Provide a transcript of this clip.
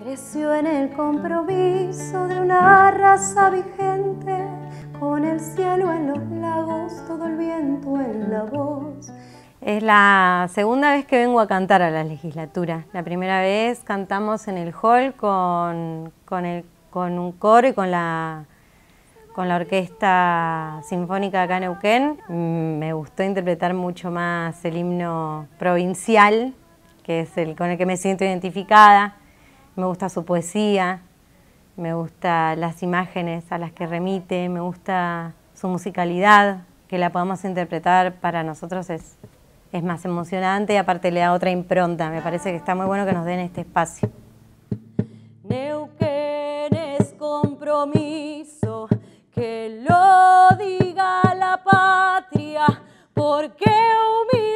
Creció en el compromiso de una raza vigente, con el cielo en los lagos, todo el viento en la voz. Es la segunda vez que vengo a cantar a la legislatura. La primera vez cantamos en el hall con un coro y con la Orquesta Sinfónica acá en Neuquén. Me gustó interpretar mucho más el himno provincial, que es el con el que me siento identificada. Me gusta su poesía, me gustan las imágenes a las que remite, me gusta su musicalidad, que la podamos interpretar para nosotros es más emocionante y aparte le da otra impronta. Me parece que está muy bueno que nos den este espacio. Neuquén es compromiso, que lo diga la patria, porque humilde